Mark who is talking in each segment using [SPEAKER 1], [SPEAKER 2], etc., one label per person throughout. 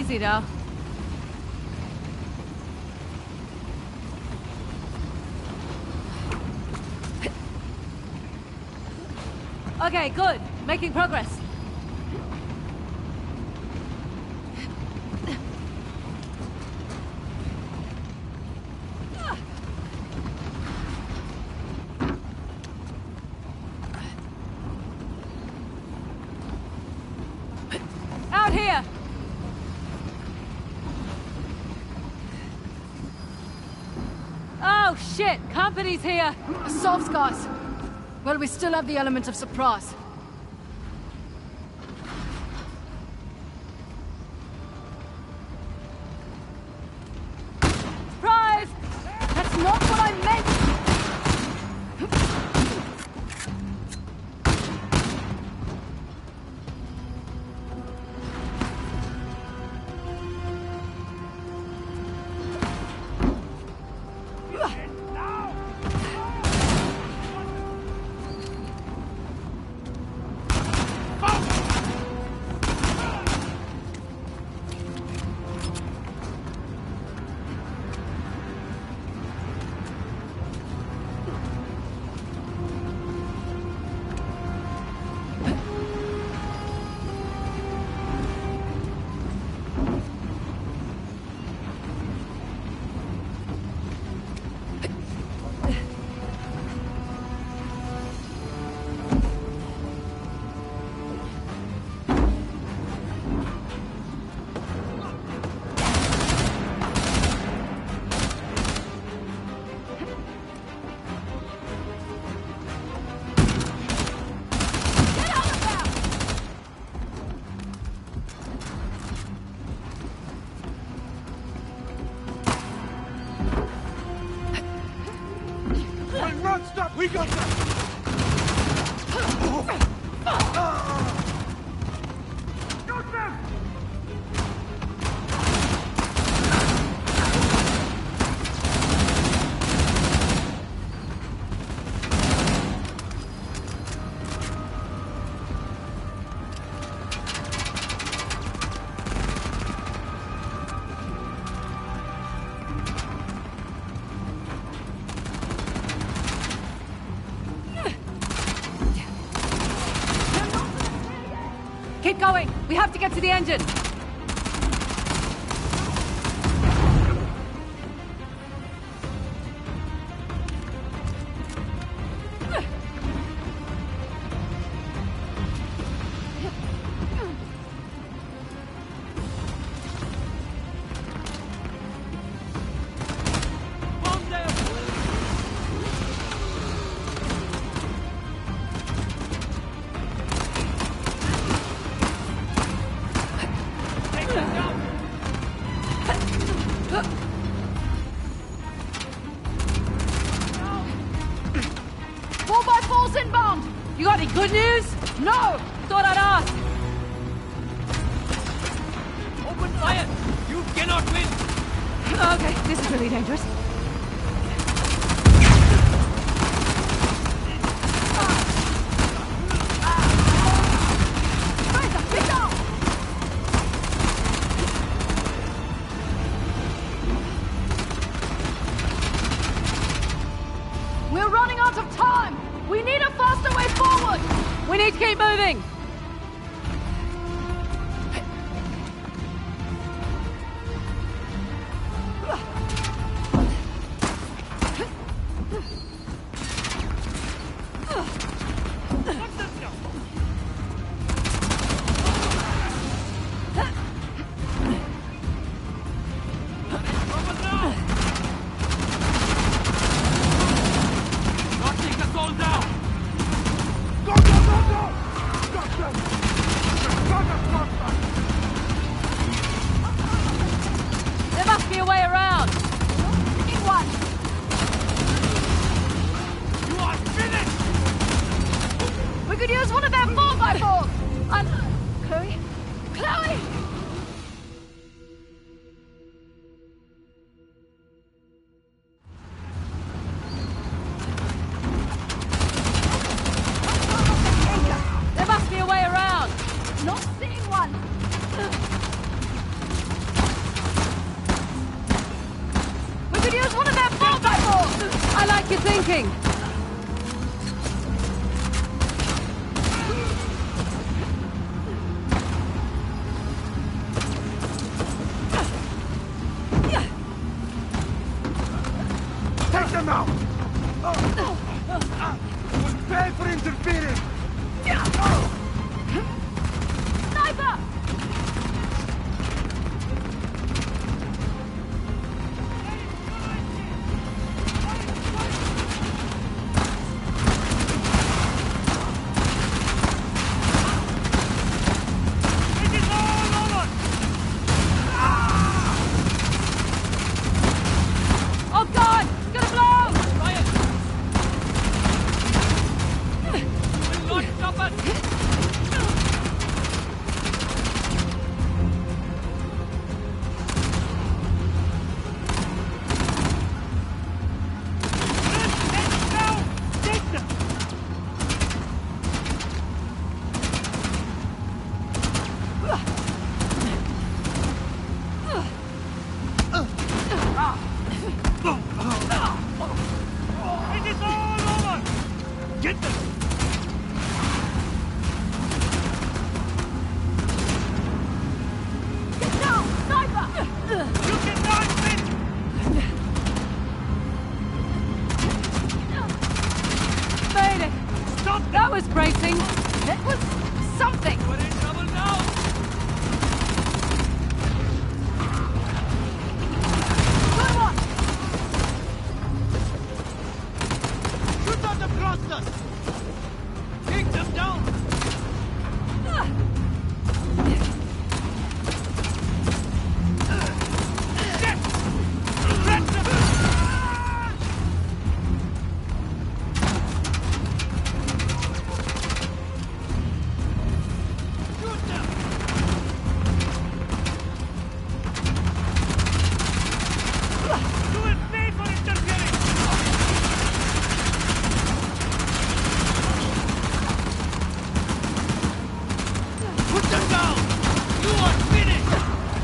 [SPEAKER 1] easy now. Okay, good. Making progress. Out here! Oh, shit! Company's here!
[SPEAKER 2] Assaults, guys. Well, we still have the element of surprise.
[SPEAKER 1] Surprise!
[SPEAKER 2] That's not what I meant!
[SPEAKER 3] We got that! Shoot them!
[SPEAKER 1] Keep going! We have to get to the engine! You got any good news? No! Thought I'd ask!
[SPEAKER 4] Open fire! You cannot win!
[SPEAKER 1] Okay, this is really dangerous.
[SPEAKER 2] We're running out of time! We need a faster way forward!
[SPEAKER 1] We need to keep moving! thinking?
[SPEAKER 3] Take them out! We'll pay for interfering!
[SPEAKER 2] Sniper!
[SPEAKER 3] It is all over!
[SPEAKER 1] Oh God! It's gonna blow!
[SPEAKER 4] Ryan! Will not stop us!
[SPEAKER 3] Take them! It is all over! Get them!
[SPEAKER 2] Get down! Sniper!
[SPEAKER 3] You cannot win!
[SPEAKER 1] Made it!
[SPEAKER 3] Stop
[SPEAKER 1] That was bracing!
[SPEAKER 2] It was something!
[SPEAKER 4] We're in trouble now!
[SPEAKER 2] Good one!
[SPEAKER 3] Shoot at the thrusters!
[SPEAKER 4] Take them down!
[SPEAKER 3] Let them!
[SPEAKER 4] Shoot them!
[SPEAKER 3] You will pay for interfering!
[SPEAKER 4] Put them down! You are finished!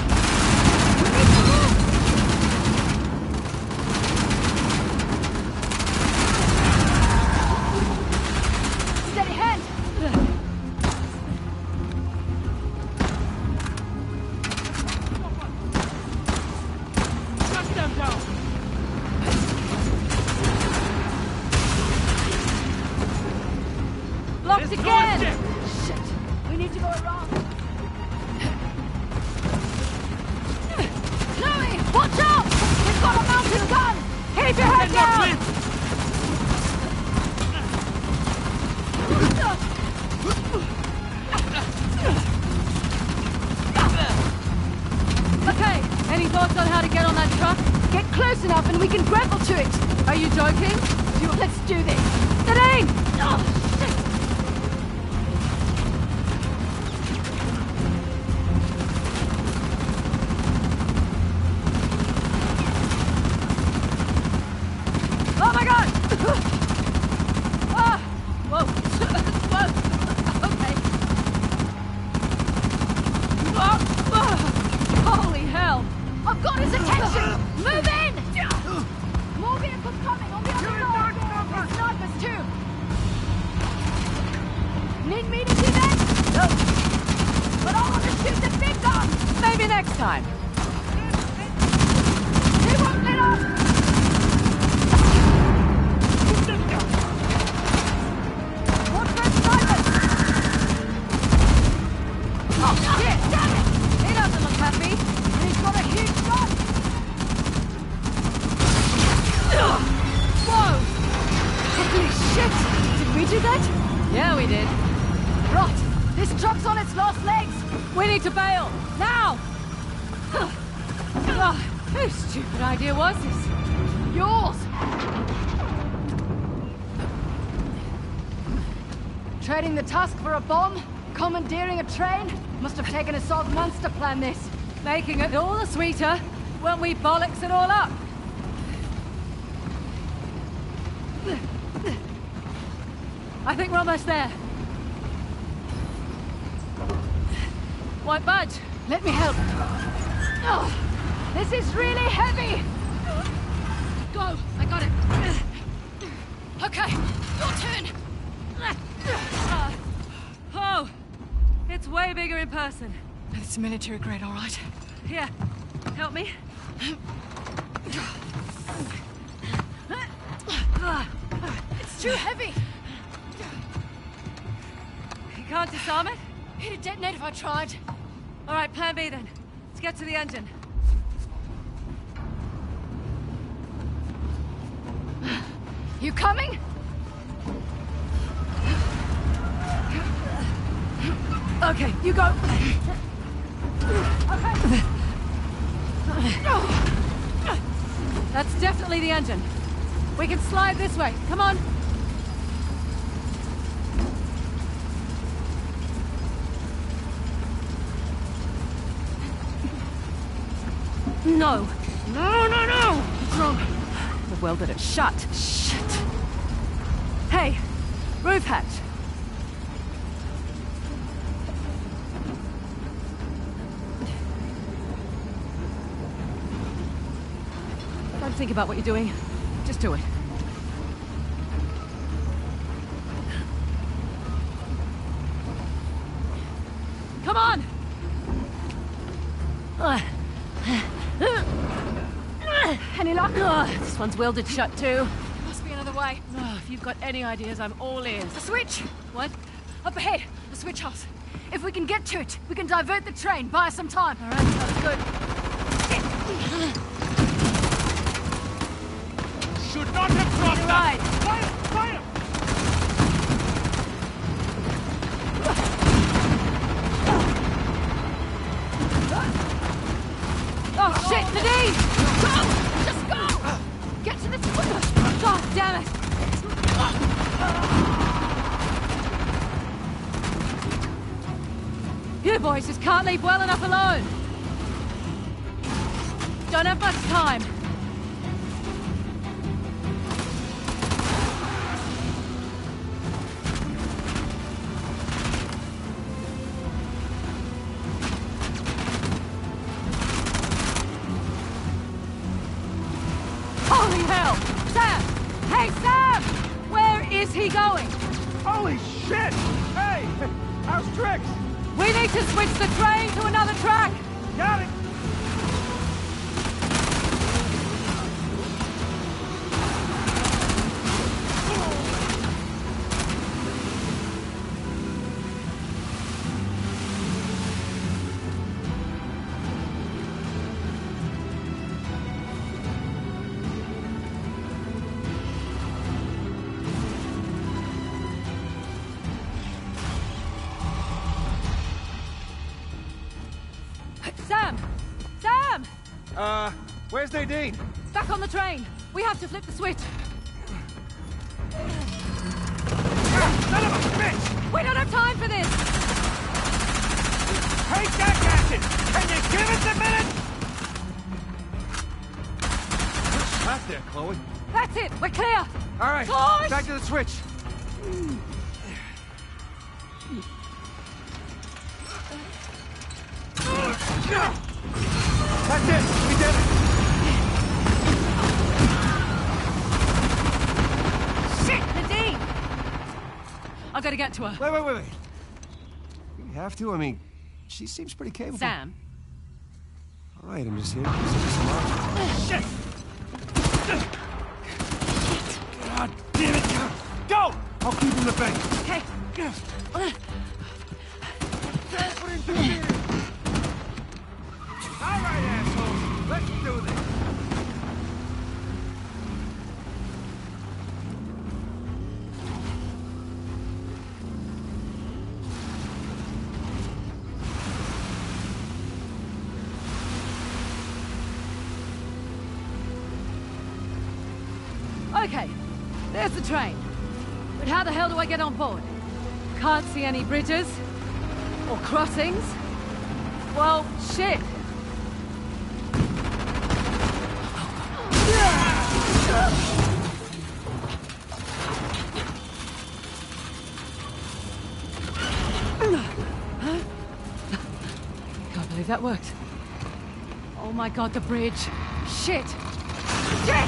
[SPEAKER 2] Steady hand!
[SPEAKER 4] Shut them down!
[SPEAKER 1] Blocked
[SPEAKER 4] There's no
[SPEAKER 1] again!
[SPEAKER 4] escape.
[SPEAKER 2] Shit! We need to go around. Chloe! Watch out! We've got a mountain gun!
[SPEAKER 1] Keep your head
[SPEAKER 4] Cannot
[SPEAKER 1] down!
[SPEAKER 4] win!
[SPEAKER 1] Okay, any thoughts on how to get on that truck?
[SPEAKER 2] Get close enough and we can grapple to it!
[SPEAKER 1] Are you joking?
[SPEAKER 2] Let's do this!
[SPEAKER 1] Steady!
[SPEAKER 2] Oh, shit!
[SPEAKER 1] Oh my God! Ah! Whoa! Whoa! Okay. Holy hell!
[SPEAKER 2] I've got his attention! Move in! More vehicles coming on the other side! There's snipers too! Need me to do that? No! But I want to shoot the big gun!
[SPEAKER 1] Maybe next time.
[SPEAKER 2] They won't let up! Watch for snipers!
[SPEAKER 1] Oh shit!
[SPEAKER 2] Damn it!
[SPEAKER 1] He doesn't look happy.
[SPEAKER 2] He's got a huge gun!
[SPEAKER 1] Whoa!
[SPEAKER 2] Holy shit! Did we do that?
[SPEAKER 1] Yeah, we did.
[SPEAKER 2] Right! This truck's on its last legs!
[SPEAKER 1] We need to bail now. Oh, whose stupid idea was this?
[SPEAKER 2] Yours! Trading the tusk for a bomb? Commandeering a train? Must have taken us 12 months to plan this.
[SPEAKER 1] Making it all the sweeter when we bollocks it all up. I think we're almost there. Won't budge.
[SPEAKER 2] Let me help. Oh, this is really heavy!
[SPEAKER 1] Go! I got it. in person.
[SPEAKER 2] It's military grade, all right.
[SPEAKER 1] Here, help me.
[SPEAKER 2] It's too heavy.
[SPEAKER 1] You can't disarm it?
[SPEAKER 2] It'd detonate if I tried.
[SPEAKER 1] All right, plan B then. Let's get to the engine.
[SPEAKER 2] You coming?
[SPEAKER 1] Okay, you go. That's definitely the engine. We can slide this way. Come on. No.
[SPEAKER 2] No, no, no!
[SPEAKER 1] What's wrong? The welded it shut. Shit. Hey, roof hatch. Don't think about what you're doing. Just do it. Come on!
[SPEAKER 2] Any luck?
[SPEAKER 1] This one's welded shut too.
[SPEAKER 2] Must be another way.
[SPEAKER 1] If you've got any ideas, I'm all ears.
[SPEAKER 2] A switch!
[SPEAKER 1] What?
[SPEAKER 2] Up ahead, the switch house. If we can get to it, we can divert the train, buy us some time.
[SPEAKER 1] All right, sounds good.
[SPEAKER 4] Should not have crossed
[SPEAKER 1] You're
[SPEAKER 4] that!
[SPEAKER 1] right.
[SPEAKER 3] Fire!
[SPEAKER 1] Oh shit, Nadine!
[SPEAKER 2] Go! Just go! Get to the switch!
[SPEAKER 1] God damn it! You boys just can't leave well enough alone. Don't have much time. Holy hell! Sam! Hey, Sam! Where is he going?
[SPEAKER 3] Holy shit! Hey! How's Trix?
[SPEAKER 1] We need to switch the train to another track!
[SPEAKER 3] Got it!
[SPEAKER 1] Sam! Sam!
[SPEAKER 3] Where's Nadine?
[SPEAKER 1] Back on the train! We have to flip the switch!
[SPEAKER 3] Son of a bitch!
[SPEAKER 1] We don't have time for this!
[SPEAKER 3] Hey, jackasses! Can you give us a minute?
[SPEAKER 4] Back there, Chloe.
[SPEAKER 1] That's it! We're clear!
[SPEAKER 4] All right,
[SPEAKER 1] Push!
[SPEAKER 4] back to the switch.
[SPEAKER 3] That's it! We did it!
[SPEAKER 1] Shit! Nadine! I've got to get to her.
[SPEAKER 4] Wait. We have to? I mean, she seems pretty capable.
[SPEAKER 1] Sam.
[SPEAKER 4] All right, I'm just here. Shit! God damn it! Go! I'll keep in the bank.
[SPEAKER 1] Okay.
[SPEAKER 4] All right, assholes. Let's do this.
[SPEAKER 1] Okay, there's the train. But how the hell do I get on board? Can't see any bridges. Or crossings. Well, shit. Can't believe that worked. Oh my god, the bridge. Shit. Shit!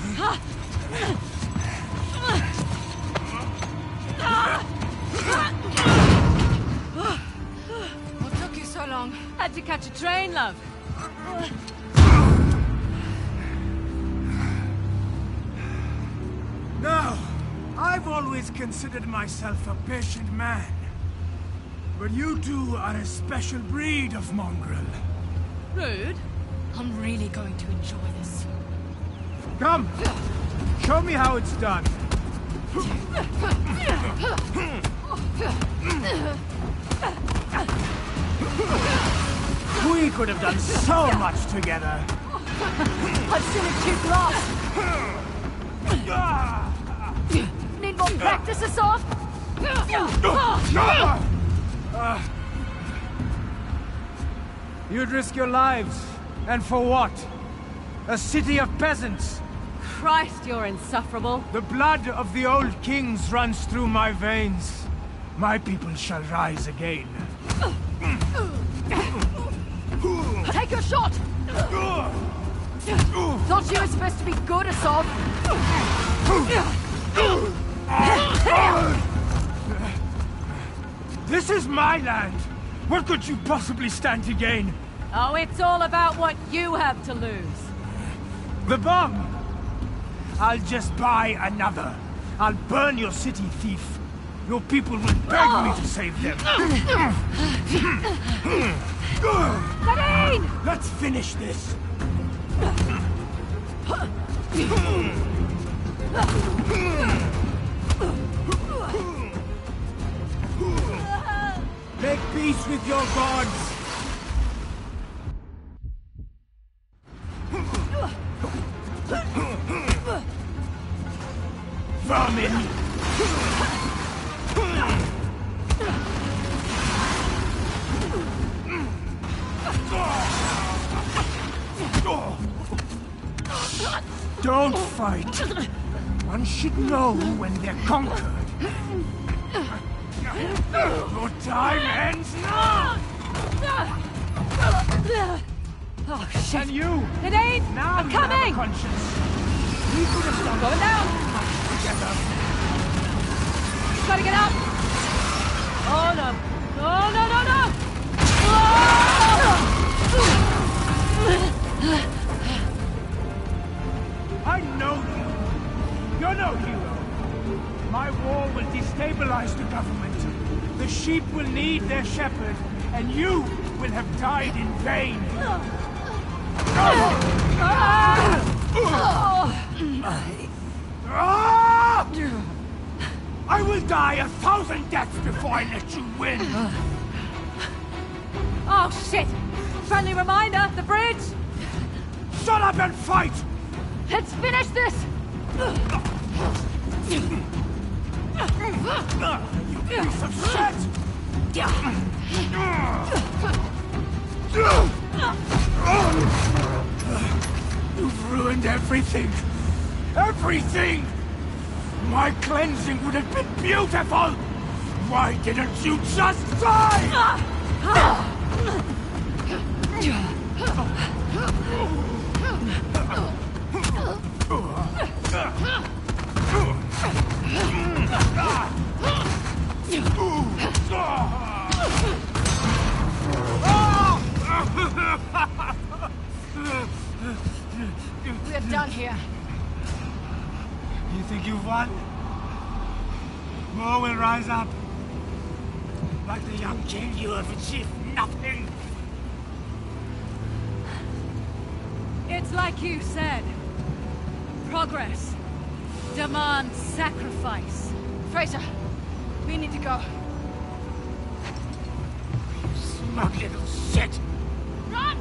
[SPEAKER 2] What took you so long?
[SPEAKER 1] Had to catch a train, love.
[SPEAKER 5] Now, I've always considered myself a patient man. But you two are a special breed of mongrel.
[SPEAKER 1] Rude.
[SPEAKER 2] I'm really going to enjoy this.
[SPEAKER 5] Come! Show me how it's done. We could have done so much together.
[SPEAKER 2] I've seen it too glass. Need more practice, Asaf?
[SPEAKER 5] You'd risk your lives. And for what? A city of peasants.
[SPEAKER 1] Christ, you're insufferable.
[SPEAKER 5] The blood of the old kings runs through my veins. My people shall rise again.
[SPEAKER 2] Take your shot! Thought you were supposed to be good, Asaf.
[SPEAKER 5] This is my land. What could you possibly stand to gain?
[SPEAKER 1] Oh, it's all about what you have to lose.
[SPEAKER 5] The bomb! I'll just buy another. I'll burn your city, thief. Your people will beg me to save them.
[SPEAKER 1] Nadine!
[SPEAKER 5] Let's finish this. Make peace with your gods. Vermin! Don't fight. One should know when they're conquered. Your time ends now!
[SPEAKER 1] Oh, shit.
[SPEAKER 5] And you!
[SPEAKER 1] Nadine!
[SPEAKER 5] Now
[SPEAKER 1] I'm
[SPEAKER 5] you have a
[SPEAKER 1] coming!
[SPEAKER 5] conscience. We could have done
[SPEAKER 1] Going down!
[SPEAKER 5] together.
[SPEAKER 1] Gotta get up! Oh, no. Oh, no, no, no!
[SPEAKER 5] I know you. You're no hero. My war will destabilize the government. The sheep will need their shepherd, and you will have died in vain. I will die 1,000 deaths before I let you win.
[SPEAKER 1] Oh, shit! Friendly reminder, the bridge!
[SPEAKER 5] Shut up and fight!
[SPEAKER 2] Let's finish this!
[SPEAKER 5] You piece of shit! You've ruined everything! Everything! My cleansing would have been beautiful! Why didn't you just die?
[SPEAKER 2] We're done here.
[SPEAKER 5] You think you've won? More will rise up. Like the young king, you have achieved nothing.
[SPEAKER 1] It's like you said. Progress demands sacrifice.
[SPEAKER 2] Fraser, we need to go.
[SPEAKER 5] You smug little shit!
[SPEAKER 2] Run!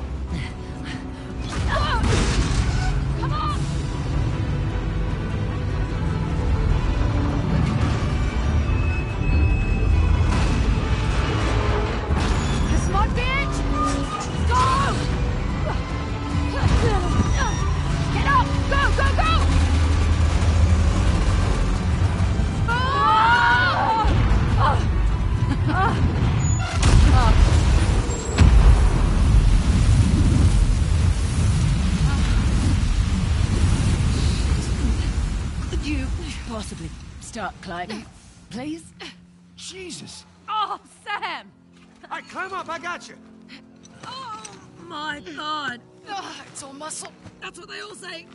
[SPEAKER 2] Come on! This might be it! Go! Get up! Go, go, go!
[SPEAKER 1] possibly start climbing, please?
[SPEAKER 4] Jesus!
[SPEAKER 1] Oh, Sam!
[SPEAKER 4] All right, climb up. I got you.
[SPEAKER 1] Oh, my God. Oh, it's all muscle. That's what they all say.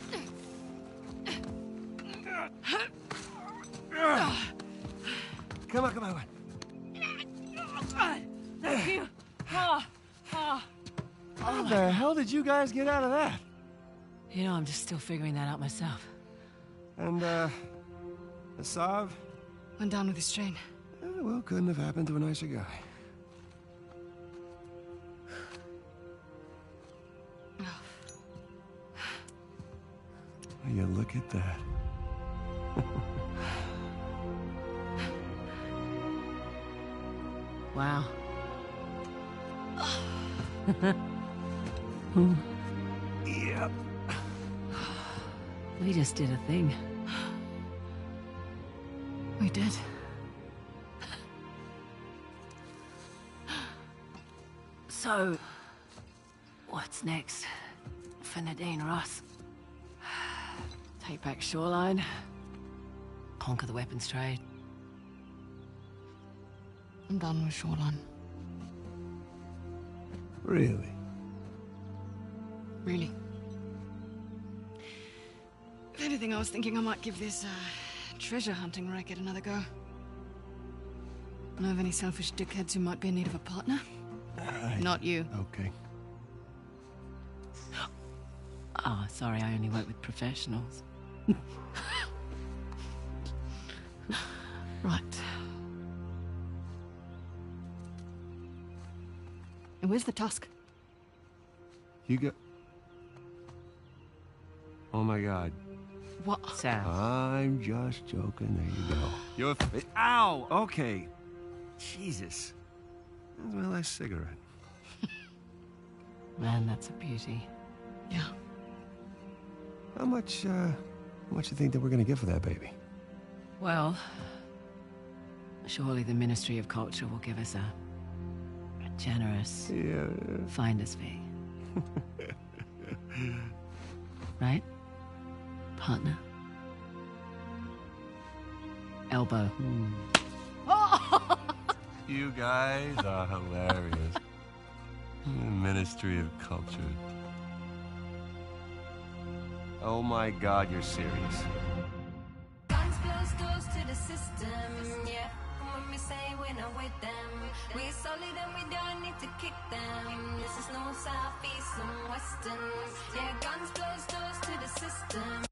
[SPEAKER 4] Come on, come on.
[SPEAKER 1] Thank you. Oh.
[SPEAKER 4] How the hell did you guys get out of that?
[SPEAKER 1] You know, I'm just still figuring that out myself.
[SPEAKER 4] And, Asav?
[SPEAKER 1] Went down with his train.
[SPEAKER 4] Well, couldn't have happened to a nicer guy. Will you look at that?
[SPEAKER 1] Wow.
[SPEAKER 4] Yep.
[SPEAKER 1] We just did a thing. We did. So, what's next for Nadine Ross? Take back Shoreline? Conquer the weapons trade? I'm done with Shoreline.
[SPEAKER 4] Really?
[SPEAKER 1] Really. If anything, I was thinking I might give this treasure hunting racket another go. Know of any selfish dickheads who might be in need of a partner? Not you.
[SPEAKER 4] Okay.
[SPEAKER 1] Oh, sorry, I only work with professionals. Right. And where's the tusk?
[SPEAKER 4] You got... Oh my God.
[SPEAKER 1] What? Sam.
[SPEAKER 4] I'm just joking. There you go. You're... Ow! Okay. Jesus. That's my last cigarette.
[SPEAKER 1] Man, that's a beauty. Yeah.
[SPEAKER 4] How much you think that we're gonna get for that baby?
[SPEAKER 1] Well, surely the Ministry of Culture will give us a generous finder's fee. Right? Partner? Elbow.
[SPEAKER 4] You guys are hilarious. Ministry of Culture. Oh my God, you're serious.
[SPEAKER 6] Guns close doors to the system, yeah. When we say we're not with them, we're solid and we don't need to kick them. This is no southeast and western, yeah. Guns close doors to the system.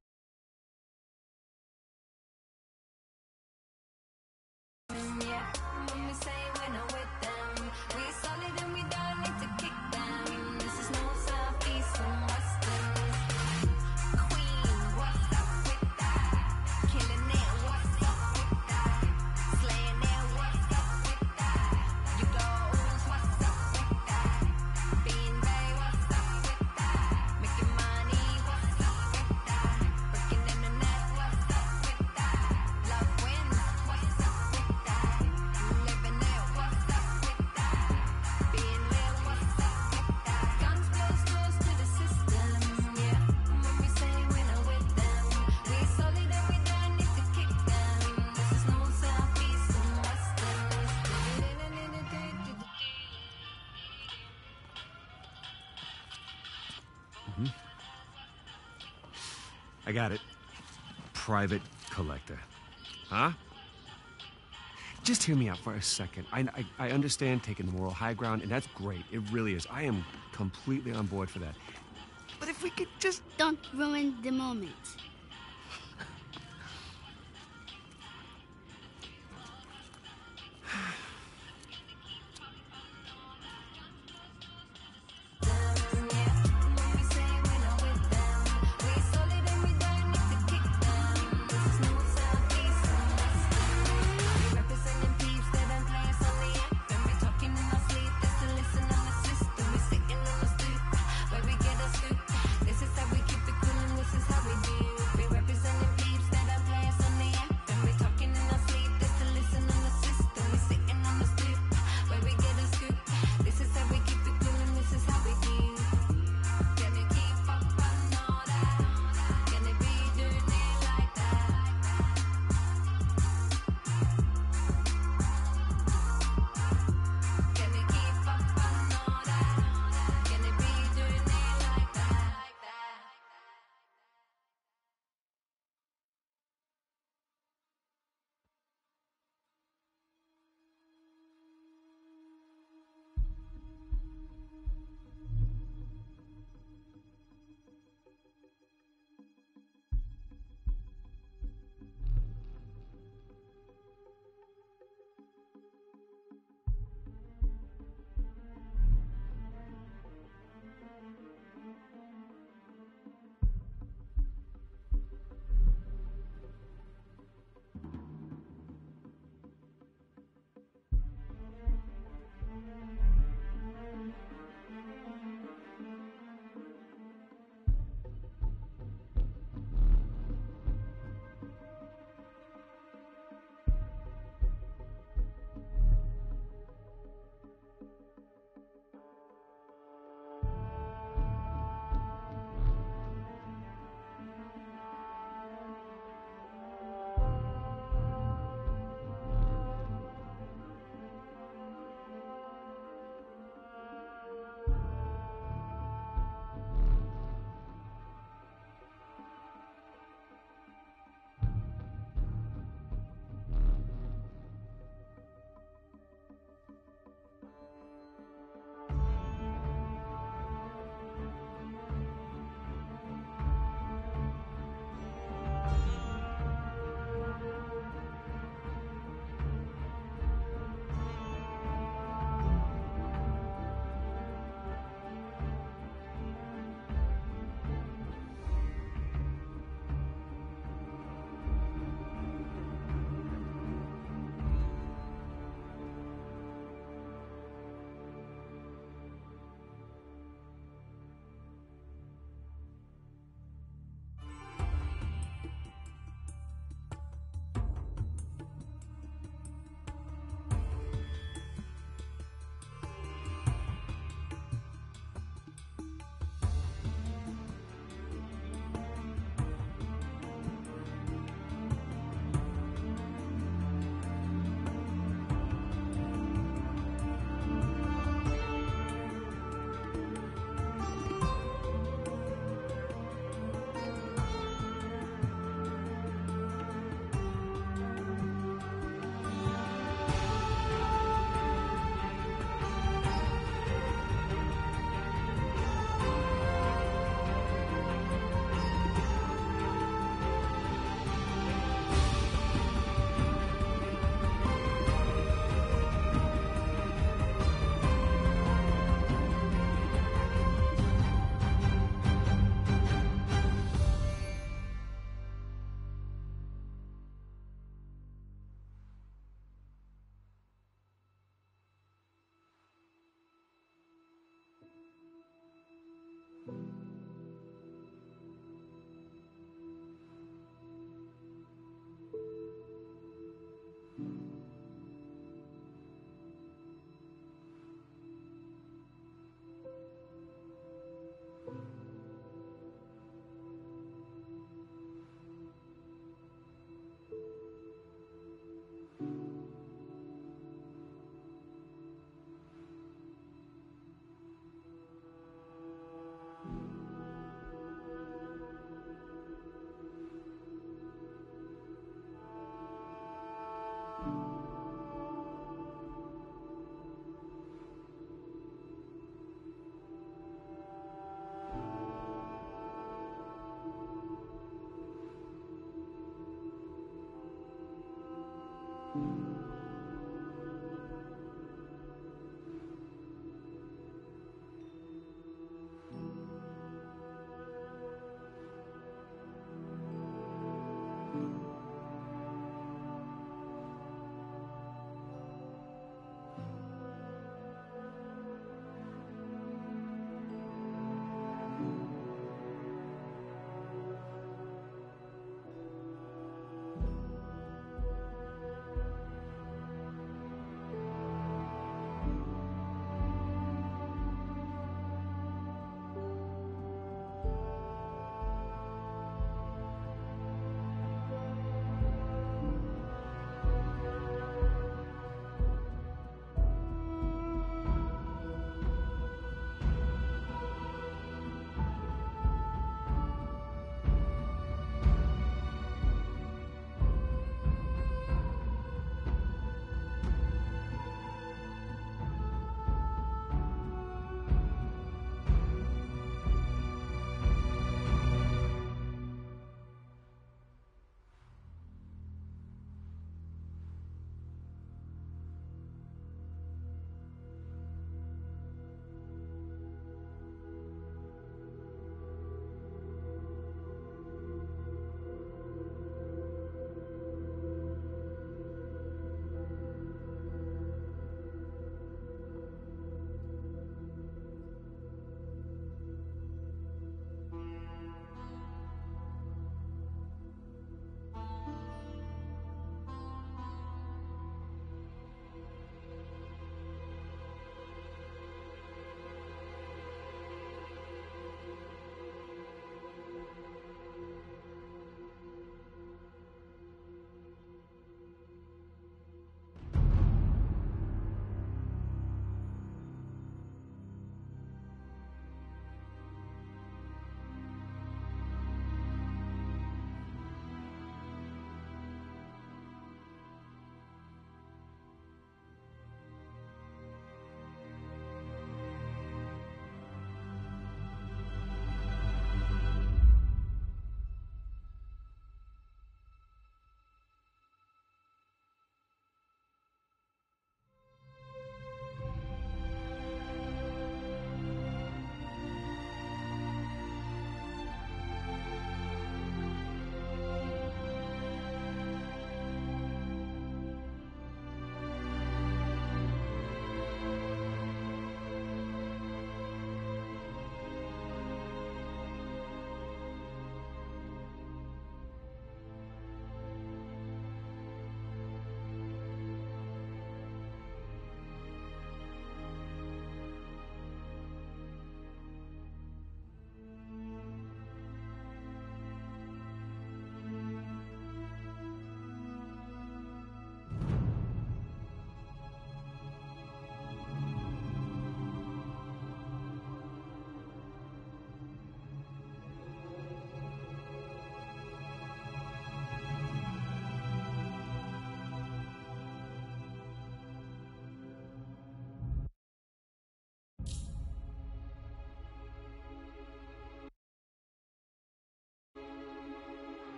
[SPEAKER 6] Yeah, when we say we're not with them, we're solid and we don't need to kick them. This is no southeast and western. Queen, what's up with that? Killing it, what's up with that? Slaying it, what's up with that? You goals, what's up with that? Being bay, what's up with that? Making money, what's up with that? Breaking in the net, what's up with that? Love wins, what's up with that? Living it, what's up with that? Being real, what's up with that? Guns close doors to the system, yeah. When we say we're not with them, we're solid and we don't need to kick them. This is no southeast and western.
[SPEAKER 4] I got it. Private collector. Huh? Just hear me out for a second. I understand taking the moral high ground, and that's great. It really is. I am completely on board for that. But if we could just...
[SPEAKER 2] Don't ruin the moment.
[SPEAKER 6] This is how we keep it cool and this is how we do.